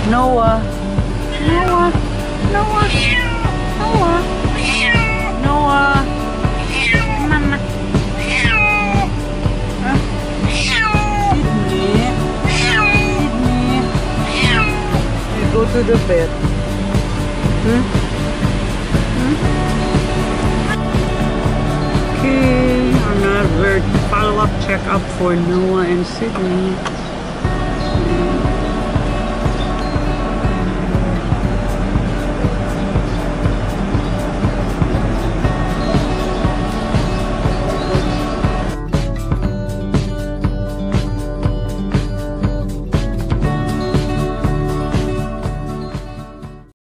Noah. Noah. Noah. Noah. Noah. Mama. Sydney. Sydney. You go to the bed. Okay, another follow-up checkup for Noah and Sydney.